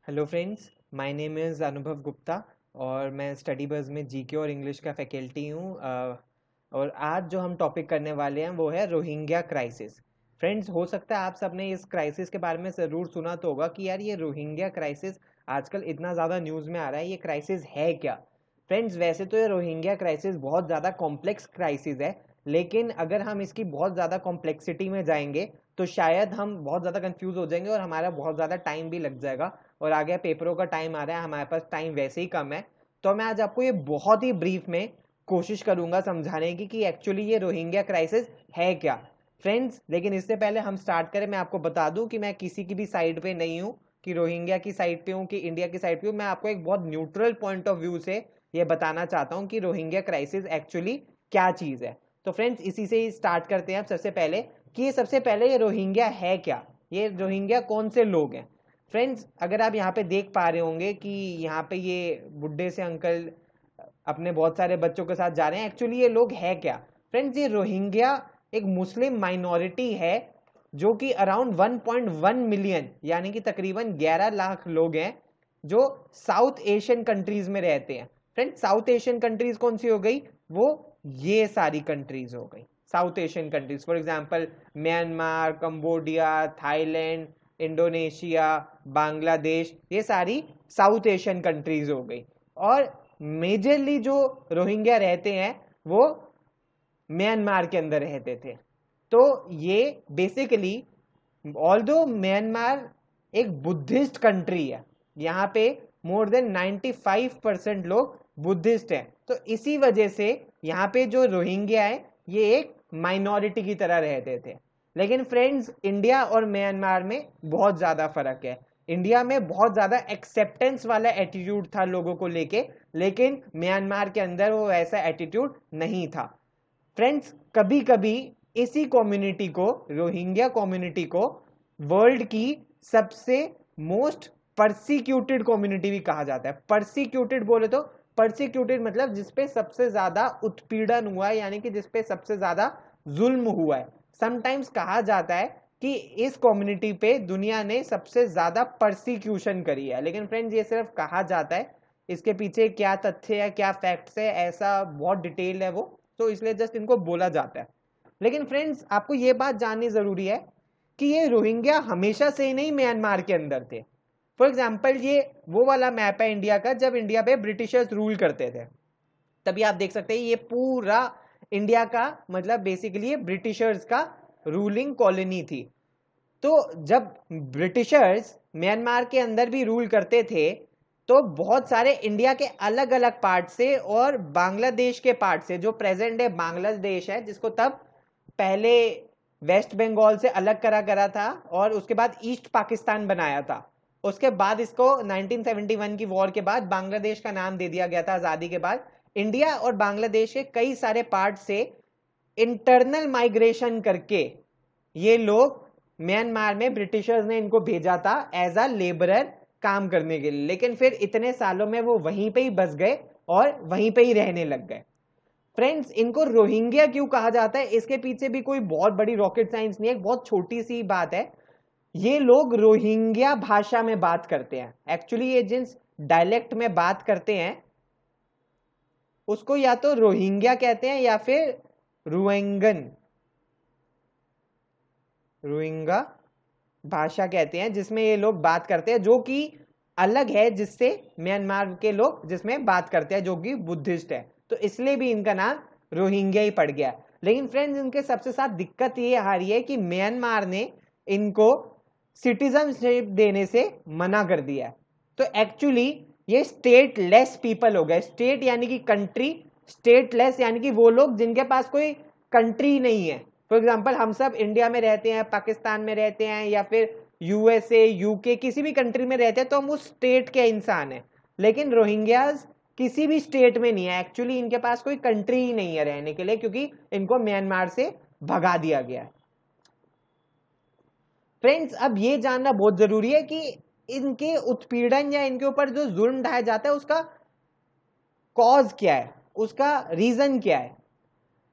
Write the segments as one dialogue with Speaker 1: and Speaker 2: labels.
Speaker 1: Hello friends, my name is Anubhav Gupta और मैं study buzz में जीके और इंग्लिश का फैकल्टी हूँ। और आज जो हम टॉपिक करने वाले हैं वो है रोहिंग्या क्राइसिस। फ्रेंड्स, हो सकता है आप सबने इस क्राइसिस के बारे में ज़रूर सुना तो होगा कि यार ये रोहिंग्या क्राइसिस आजकल इतना ज़्यादा न्यूज़ में आ रहा है, ये क्राइसिस है क्या। फ्रेंड्स, वैसे तो ये रोहिंग्या क्राइसिस बहुत ज़्यादा कॉम्प्लेक्स क्राइसिस है, लेकिन अगर हम इसकी बहुत ज़्यादा कॉम्प्लेक्सिटी में जाएंगे तो शायद हम बहुत ज़्यादा कंफ्यूज हो जाएंगे और हमारा बहुत ज़्यादा टाइम भी लग जाएगा। और आगे पेपरों का टाइम आ रहा है, हमारे पास टाइम वैसे ही कम है, तो मैं आज आपको ये बहुत ही ब्रीफ में कोशिश करूंगा समझाने की कि एक्चुअली ये रोहिंग्या क्राइसिस है क्या। फ्रेंड्स, लेकिन इससे पहले हम स्टार्ट करें, मैं आपको बता दूं कि मैं किसी की भी साइड पे नहीं हूं, कि रोहिंग्या की साइड पे हूं कि इंडिया की साइड पे हूं। मैं आपको एक बहुत न्यूट्रल पॉइंट ऑफ व्यू से ये बताना चाहता हूं कि रोहिंग्या क्राइसिस एक्चुअली क्या चीज़ है। तो फ्रेंड्स, इसी से ही स्टार्ट करते हैं। सबसे पहले कि सबसे पहले ये रोहिंग्या है क्या, ये रोहिंग्या कौन से लोग हैं। फ्रेंड्स, अगर आप यहाँ पे देख पा रहे होंगे कि यहाँ पे ये बुढ़े से अंकल अपने बहुत सारे बच्चों के साथ जा रहे हैं, एक्चुअली ये लोग है क्या। फ्रेंड्स, ये रोहिंग्या एक मुस्लिम माइनॉरिटी है जो कि अराउंड 1.1 मिलियन यानी कि तकरीबन 11 लाख लोग हैं जो साउथ एशियन कंट्रीज में रहते हैं। फ्रेंड्स, साउथ एशियन कंट्रीज कौन सी हो गई, वो ये सारी कंट्रीज हो गई South Asian countries. For example Myanmar, Cambodia, Thailand, Indonesia, Bangladesh, ये सारी साउथ एशियन कंट्रीज हो गई। और मेजरली जो रोहिंग्या रहते हैं वो म्यांमार के अंदर रहते थे। तो ये बेसिकली, ऑल्दो म्यांमार एक बुद्धिस्ट कंट्री है, यहाँ पे मोर देन 95% लोग बुद्धिस्ट हैं, तो इसी वजह से यहाँ पे जो रोहिंग्या है ये एक माइनॉरिटी की तरह रहते थे। लेकिन फ्रेंड्स, इंडिया और म्यांमार में बहुत ज़्यादा फर्क है। इंडिया में बहुत ज़्यादा एक्सेप्टेंस वाला एटीट्यूड था लोगों को लेके, लेकिन म्यांमार के अंदर वो ऐसा एटीट्यूड नहीं था। फ्रेंड्स, कभी कभी इसी कम्युनिटी को, रोहिंग्या कम्युनिटी को, वर्ल्ड की सबसे मोस्ट परसिक्यूटेड कम्युनिटी भी कहा जाता है। परसिक्यूटेड बोले तो, परसिक्यूटेड मतलब जिसपे सबसे ज्यादा उत्पीड़न हुआ है, यानी कि जिसपे सबसे ज्यादा जुल्म हुआ है। समटाइम्स कहा जाता है कि इस कम्युनिटी पे दुनिया ने सबसे ज्यादा परसिक्यूशन करी है। लेकिन फ्रेंड्स, ये सिर्फ कहा जाता है, इसके पीछे क्या तथ्य है, क्या फैक्ट्स है, ऐसा बहुत डिटेल है वो, तो इसलिए जस्ट इनको बोला जाता है। लेकिन फ्रेंड्स, आपको ये बात जाननी जरूरी है कि ये रोहिंग्या हमेशा से ही नहीं म्यांमार के अंदर थे। फॉर एग्जाम्पल, ये वो वाला मैप है इंडिया का, जब इंडिया पे ब्रिटिशर्स रूल करते थे, तभी आप देख सकते हैं ये पूरा इंडिया का मतलब बेसिकली ब्रिटिशर्स का रूलिंग कॉलोनी थी। तो जब ब्रिटिशर्स म्यांमार के अंदर भी रूल करते थे तो बहुत सारे इंडिया के अलग अलग पार्ट से और बांग्लादेश के पार्ट से, जो प्रेजेंट डे बांग्लादेश है, जिसको तब पहले वेस्ट बंगाल से अलग करा करा था और उसके बाद ईस्ट पाकिस्तान बनाया था। उसके बाद इसको 1971 की वॉर के बाद बांग्लादेश का नाम दे दिया गया था आजादी के बाद। इंडिया और बांग्लादेश के कई सारे पार्ट से इंटरनल माइग्रेशन करके ये लोग म्यांमार में, ब्रिटिशर्स ने इनको भेजा था एज अ लेबरर काम करने के लिए। लेकिन फिर इतने सालों में वो वहीं पे ही बस गए और वहीं पे ही रहने लग गए। फ्रेंड्स, इनको रोहिंग्या क्यों कहा जाता है, इसके पीछे भी कोई बहुत बड़ी रॉकेट साइंस नहीं है, बहुत छोटी सी बात है। ये लोग रोहिंग्या भाषा में बात करते हैं। एक्चुअली ये जिस डायलेक्ट में बात करते हैं उसको या तो रोहिंग्या कहते हैं या फिर रुएंगन, रोहिंगा भाषा कहते हैं, जिसमें ये लोग बात करते हैं, जो कि अलग है जिससे म्यांमार के लोग जिसमें बात करते हैं, जो कि बुद्धिस्ट है। तो इसलिए भी इनका नाम रोहिंग्या ही पड़ गया। लेकिन फ्रेंड्स, इनके सबसे साथ दिक्कत ये आ रही है कि म्यांमार ने इनको सिटीजनशिप देने से मना कर दिया है। तो एक्चुअली ये स्टेटलेस पीपल हो गए। स्टेट यानी कि कंट्री, स्टेटलेस यानी कि वो लोग जिनके पास कोई कंट्री नहीं है। फॉर एग्जाम्पल, हम सब इंडिया में रहते हैं, पाकिस्तान में रहते हैं, या फिर यूएसए, यूके, किसी भी कंट्री में रहते हैं, तो हम उस स्टेट के इंसान हैं। लेकिन रोहिंग्याज किसी भी स्टेट में नहीं है। एक्चुअली इनके पास कोई कंट्री ही नहीं है रहने के लिए, क्योंकि इनको म्यांमार से भगा दिया गया है। फ्रेंड्स, अब ये जानना बहुत जरूरी है कि इनके उत्पीड़न या इनके ऊपर जो जुल्म ढाया जाता है उसका कॉज क्या है, उसका रीजन क्या है।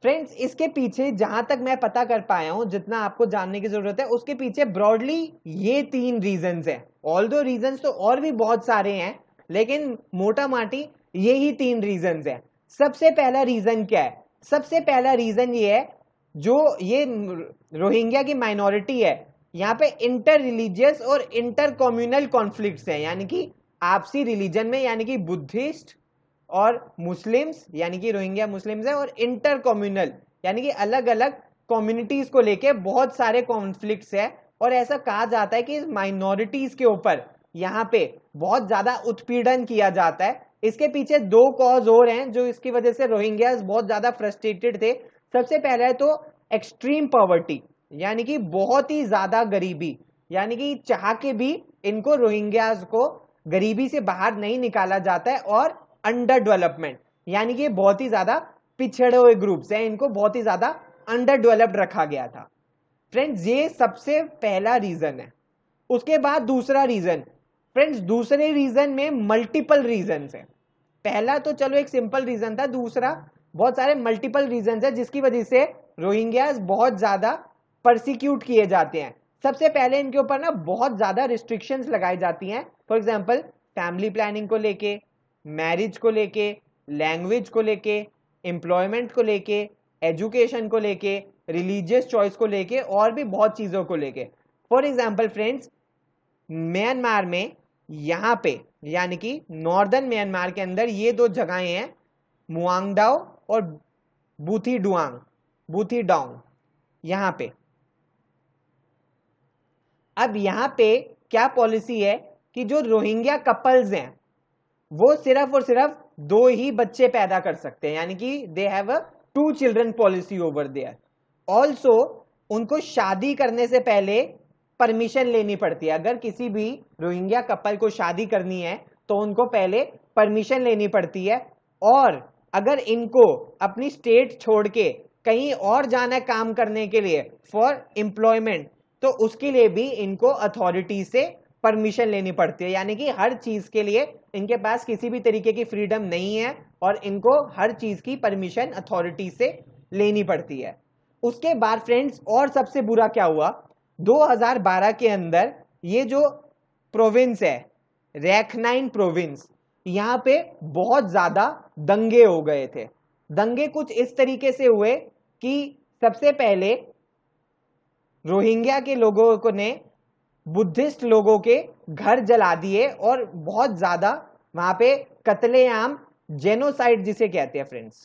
Speaker 1: फ्रेंड्स इसके पीछे जहां तक मैं पता कर पाया हूं, जितना आपको जानने की जरूरत है, उसके पीछे ब्रॉडली ये 3 रीजंस हैं। ऑल्दो रीजंस तो और भी बहुत सारे हैं, लेकिन मोटा माटी यही 3 रीजंस हैं। सबसे पहला रीजन क्या है? सबसे पहला रीजन ये है, जो ये रोहिंग्या की माइनॉरिटी है, यहाँ पे इंटर रिलीजियस और इंटर कम्युनल कॉन्फ्लिक्ट्स हैं, यानी कि आपसी रिलीजन में, यानी कि बुद्धिस्ट और मुस्लिम्स, यानी कि रोहिंग्या मुस्लिम्स है, और इंटर कम्युनल यानी कि अलग अलग कम्युनिटीज को लेके बहुत सारे कॉन्फ्लिक्ट्स है। और ऐसा कहा जाता है कि इस माइनॉरिटीज के ऊपर यहाँ पे बहुत ज्यादा उत्पीड़न किया जाता है। इसके पीछे 2 कॉज और हैं जो इसकी वजह से रोहिंग्यास बहुत ज्यादा फ्रस्ट्रेटेड थे। सबसे पहला है तो एक्सट्रीम पॉवर्टी, यानी कि बहुत ही ज्यादा गरीबी, यानी कि चाह के भी इनको रोहिंग्यास को गरीबी से बाहर नहीं निकाला जाता है। और अंडर डेवलपमेंट, यानी कि बहुत ही ज्यादा पिछड़े हुए ग्रुप्स हैं, इनको बहुत ही ज्यादा अंडर डेवलप्ड रखा गया था। फ्रेंड्स ये सबसे पहला रीजन है। उसके बाद दूसरा रीजन, फ्रेंड्स दूसरे रीजन में मल्टीपल रीजन है। पहला तो चलो एक सिंपल रीजन था, दूसरा बहुत सारे मल्टीपल रीजन है जिसकी वजह से रोहिंग्यास बहुत ज्यादा परसिक्यूट किए जाते हैं। सबसे पहले इनके ऊपर ना बहुत ज्यादा रिस्ट्रिक्शंस लगाई जाती हैं। फॉर एग्जांपल फैमिली प्लानिंग को लेके, मैरिज को लेके, लैंग्वेज को लेके, एम्प्लॉयमेंट को लेके, एजुकेशन को लेके, रिलीजियस चॉइस को लेके, और भी बहुत चीजों को लेके। फॉर एग्जांपल फ्रेंड्स म्यांमार में यहां पे, यानी कि नॉर्दर्न म्यांमार के अंदर ये 2 जगहें हैं, मुआंगडाओ और बूथीडांग यहां पे। अब यहां पे क्या पॉलिसी है कि जो रोहिंग्या कपल्स हैं वो सिर्फ और सिर्फ 2 ही बच्चे पैदा कर सकते हैं, यानी कि they have a 2 children policy over there. Also उनको शादी करने से पहले परमिशन लेनी पड़ती है। अगर किसी भी रोहिंग्या कपल को शादी करनी है तो उनको पहले परमिशन लेनी पड़ती है। और अगर इनको अपनी स्टेट छोड़ के कहीं और जाना है काम करने के लिए फॉर एम्प्लॉयमेंट, तो उसके लिए भी इनको अथॉरिटी से परमिशन लेनी पड़ती है। यानी कि हर चीज के लिए इनके पास किसी भी तरीके की फ्रीडम नहीं है और इनको हर चीज की परमिशन अथॉरिटी से लेनी पड़ती है। उसके बाद फ्रेंड्स और सबसे बुरा क्या हुआ, 2012 के अंदर ये जो प्रोविंस है, रैखनाइन प्रोविंस, यहां पे बहुत ज्यादा दंगे हो गए थे। दंगे कुछ इस तरीके से हुए कि सबसे पहले रोहिंग्या के लोगों ने बुद्धिस्ट लोगों के घर जला दिए और बहुत ज्यादा वहां पे कत्लेआम, जेनोसाइड जिसे कहते हैं फ्रेंड्स,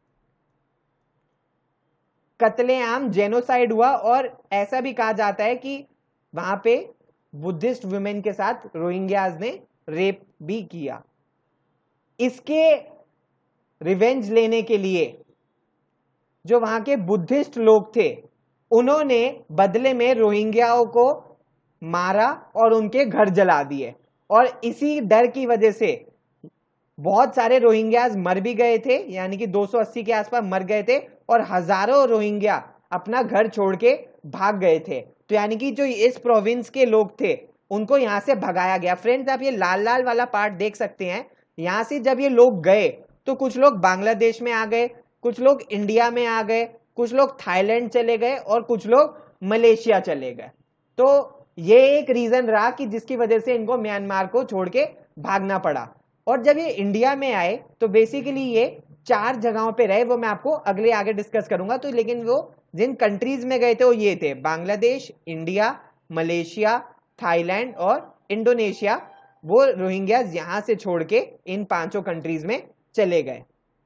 Speaker 1: कत्लेआम जेनोसाइड हुआ। और ऐसा भी कहा जाता है कि वहां पे बुद्धिस्ट वुमेन के साथ रोहिंग्याज ने रेप भी किया। इसके रिवेंज लेने के लिए जो वहां के बुद्धिस्ट लोग थे उन्होंने बदले में रोहिंग्याओं को मारा और उनके घर जला दिए। और इसी डर की वजह से बहुत सारे रोहिंग्याज मर भी गए थे, यानी कि 280 के आसपास मर गए थे, और हजारों रोहिंग्या अपना घर छोड़ के भाग गए थे। तो यानी कि जो इस प्रोविंस के लोग थे उनको यहां से भगाया गया। फ्रेंड्स आप ये लाल लाल वाला पार्ट देख सकते हैं। यहां से जब ये लोग गए तो कुछ लोग बांग्लादेश में आ गए, कुछ लोग इंडिया में आ गए, कुछ लोग थाईलैंड चले गए और कुछ लोग मलेशिया चले गए। तो ये एक रीजन रहा कि जिसकी वजह से इनको म्यांमार को छोड़ के भागना पड़ा। और जब ये इंडिया में आए तो बेसिकली ये 4 जगहों पे रहे, वो मैं आपको अगले आगे डिस्कस करूंगा। तो लेकिन वो जिन कंट्रीज में गए थे वो ये थे बांग्लादेश, इंडिया, मलेशिया, थाईलैंड और इंडोनेशिया। वो रोहिंग्यास यहां से छोड़ के इन 5 कंट्रीज में चले गए।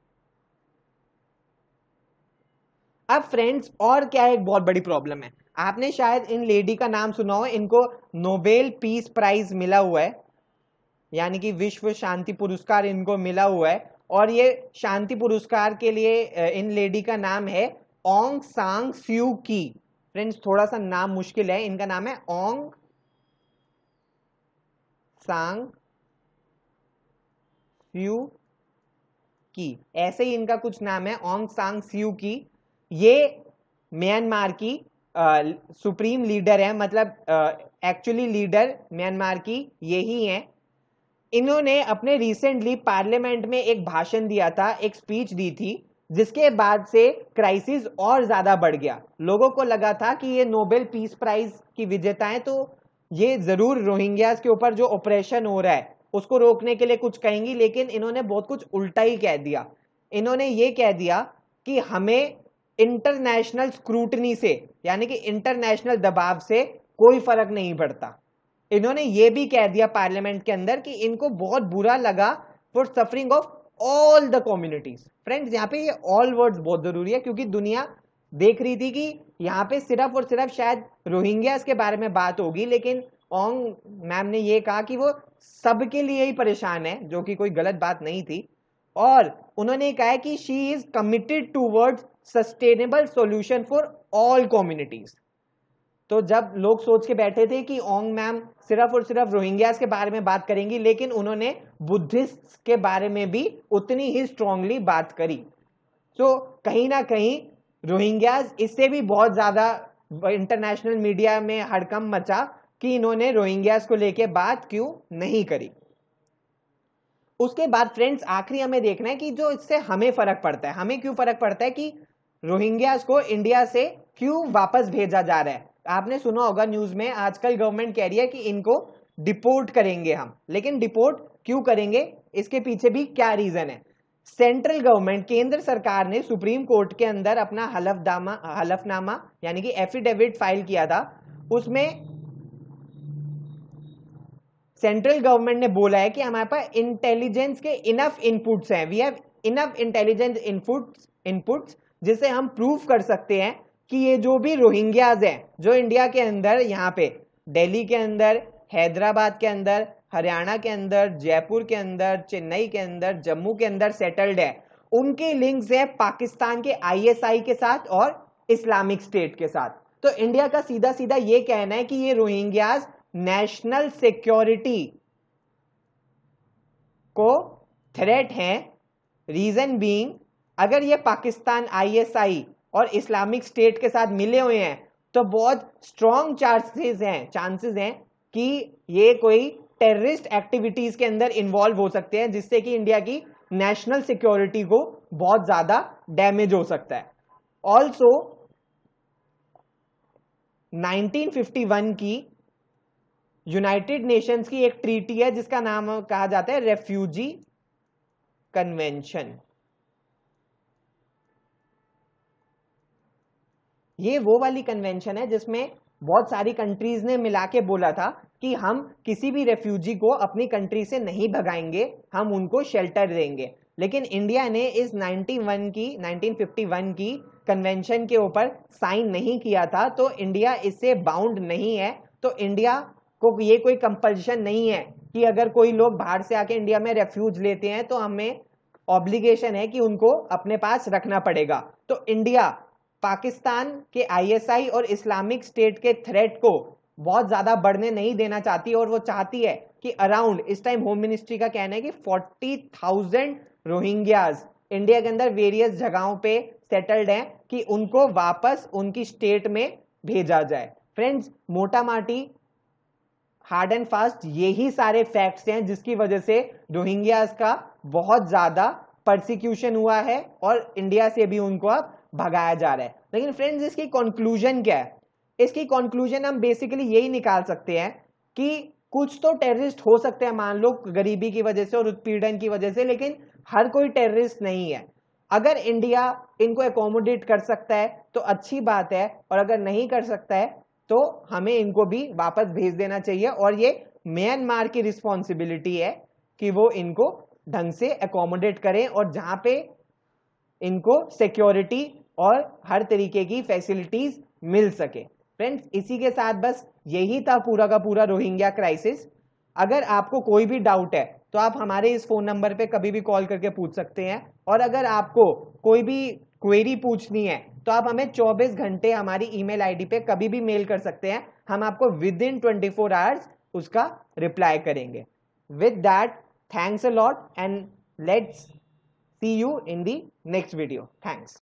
Speaker 1: अब फ्रेंड्स और क्या एक बहुत बड़ी प्रॉब्लम है, आपने शायद इन लेडी का नाम सुना हो, इनको नोबेल पीस प्राइज मिला हुआ है, यानी कि विश्व शांति पुरस्कार इनको मिला हुआ है। और ये शांति पुरस्कार के लिए इन लेडी का नाम है ओंग सांग स्यू की। फ्रेंड्स थोड़ा सा नाम मुश्किल है, इनका नाम है ओंग सांग स्यू की, ऐसे ही इनका कुछ नाम है, ओंग सांग स्यू की। ये म्यांमार की सुप्रीम लीडर है, मतलब एक्चुअली लीडर म्यांमार की यही है। इन्होंने अपने रिसेंटली पार्लियामेंट में एक भाषण दिया था, एक स्पीच दी थी, जिसके बाद से क्राइसिस और ज्यादा बढ़ गया। लोगों को लगा था कि ये नोबेल पीस प्राइज की विजेता है, तो ये जरूर रोहिंग्यास के ऊपर जो ऑपरेशन हो रहा है उसको रोकने के लिए कुछ कहेंगी, लेकिन इन्होंने बहुत कुछ उल्टा ही कह दिया। इन्होंने ये कह दिया कि हमें इंटरनेशनल स्क्रूटनी से, यानी कि इंटरनेशनल दबाव से कोई फर्क नहीं पड़ता। इन्होंने ये भी कह दिया पार्लियामेंट के अंदर कि इनको बहुत बुरा लगा for suffering of all the communities. Friends, यहाँ पे ये ऑल वर्ड्स बहुत जरूरी है, क्योंकि दुनिया देख रही थी कि यहाँ पे सिर्फ और सिर्फ शायद रोहिंग्यास के बारे में बात होगी, लेकिन ओंग मैम ने ये कहा कि वो सबके लिए ही परेशान है, जो कि कोई गलत बात नहीं थी। और उन्होंने कहा है कि she is committed towards sustainable solution for all communities. तो जब लोग सोच के बैठे थे कि ओंग मैम सिर्फ और सिर्फ रोहिंग्यास के बारे में बात करेंगी, लेकिन उन्होंने बुद्धिस्ट के बारे में भी उतनी ही स्ट्रांगली बात करी। तो कहीं ना कहीं रोहिंग्यास इससे भी बहुत ज्यादा इंटरनेशनल मीडिया में हड़कंप मचा कि इन्होंने रोहिंग्यास को लेके बात क्यों नहीं करी। उसके बाद फ्रेंड्स, आखिरी हमें देखना है कि जो इससे हमें फर्क पड़ता है, हमें क्यों फर्क पड़ता है कि रोहिंग्यास को इंडिया से क्यों वापस भेजा जा रहा है। आपने सुना होगा न्यूज में, आजकल गवर्नमेंट कह रही है कि इनको डिपोर्ट करेंगे हम, लेकिन डिपोर्ट क्यों करेंगे, इसके पीछे भी क्या रीजन है। सेंट्रल गवर्नमेंट, केंद्र सरकार ने सुप्रीम कोर्ट के अंदर अपना हलफनामा यानी कि एफिडेविट फाइल किया था। उसमें सेंट्रल गवर्नमेंट ने बोला है कि हमारे पास इंटेलिजेंस के इनफ इनपुट्स हैं, we have enough intelligence inputs जिसे हम प्रूव कर सकते हैं कि ये जो भी रोहिंग्याज हैं जो इंडिया के अंदर, यहाँ पे दिल्ली के अंदर, हैदराबाद के अंदर, हरियाणा के अंदर, जयपुर के अंदर, चेन्नई के अंदर, जम्मू के अंदर सेटल्ड है, उनके लिंक्स है पाकिस्तान के आईएसआई के साथ और इस्लामिक स्टेट के साथ। तो इंडिया का सीधा सीधा ये कहना है कि ये रोहिंग्याज नेशनल सिक्योरिटी को थ्रेट हैं। रीजन बीइंग, अगर ये पाकिस्तान, आईएसआई और इस्लामिक स्टेट के साथ मिले हुए हैं तो बहुत स्ट्रॉन्ग चांसेस हैं कि ये कोई टेररिस्ट एक्टिविटीज के अंदर इन्वॉल्व हो सकते हैं, जिससे कि इंडिया की नेशनल सिक्योरिटी को बहुत ज्यादा डैमेज हो सकता है। ऑल्सो 1951 की यूनाइटेड नेशंस की एक ट्रीटी है जिसका नाम कहा जाता है रेफ्यूजी कन्वेंशन। ये वो वाली कन्वेंशन है जिसमें बहुत सारी कंट्रीज ने मिला के बोला था कि हम किसी भी रेफ्यूजी को अपनी कंट्री से नहीं भगाएंगे, हम उनको शेल्टर देंगे। लेकिन इंडिया ने इस 1951 की कन्वेंशन के ऊपर साइन नहीं किया था, तो इंडिया इससे बाउंड नहीं है। तो इंडिया को ये कोई कंपल्शन नहीं है कि अगर कोई लोग बाहर से आके इंडिया में रेफ्यूज लेते हैं तो हमें ऑब्लिगेशन है कि उनको अपने पास रखना पड़ेगा। तो इंडिया पाकिस्तान के आईएसआई और इस्लामिक स्टेट के थ्रेट को बहुत ज्यादा बढ़ने नहीं देना चाहती, और वो चाहती है कि अराउंड, इस टाइम होम मिनिस्ट्री का कहना है कि 40,000 रोहिंग्याज इंडिया के अंदर वेरियस जगहों पे सेटल्ड हैं, कि उनको वापस उनकी स्टेट में भेजा जाए। फ्रेंड्स, मोटा माटी हार्ड एंड फास्ट यही सारे फैक्ट्स हैं जिसकी वजह से रोहिंग्यास का बहुत ज्यादा परसिक्यूशन हुआ है और इंडिया से भी उनको अब भगाया जा रहा है। लेकिन फ्रेंड्स, इसकी कंक्लूजन क्या है? इसकी कंक्लूजन हम बेसिकली यही निकाल सकते हैं कि कुछ तो टेररिस्ट हो सकते हैं, मान लो गरीबी की वजह से और उत्पीड़न की वजह से, लेकिन हर कोई टेररिस्ट नहीं है। अगर इंडिया इनको एकोमोडेट कर सकता है तो अच्छी बात है, और अगर नहीं कर सकता है तो हमें इनको भी वापस भेज देना चाहिए। और ये म्यांमार की रिस्पॉन्सिबिलिटी है कि वो इनको ढंग से एकोमोडेट करें और जहां पे इनको सिक्योरिटी और हर तरीके की फैसिलिटीज मिल सके। फ्रेंड्स, इसी के साथ बस यही था पूरा का पूरा रोहिंग्या क्राइसिस। अगर आपको कोई भी डाउट है तो आप हमारे इस फोन नंबर पे कभी भी कॉल करके पूछ सकते हैं, और अगर आपको कोई भी क्वेरी पूछनी है तो आप हमें 24 घंटे हमारी ईमेल आईडी पे कभी भी मेल कर सकते हैं, हम आपको विद इन 24 आवर्स उसका रिप्लाई करेंगे। With that, thanks a lot and let's see you in the next video. Thanks.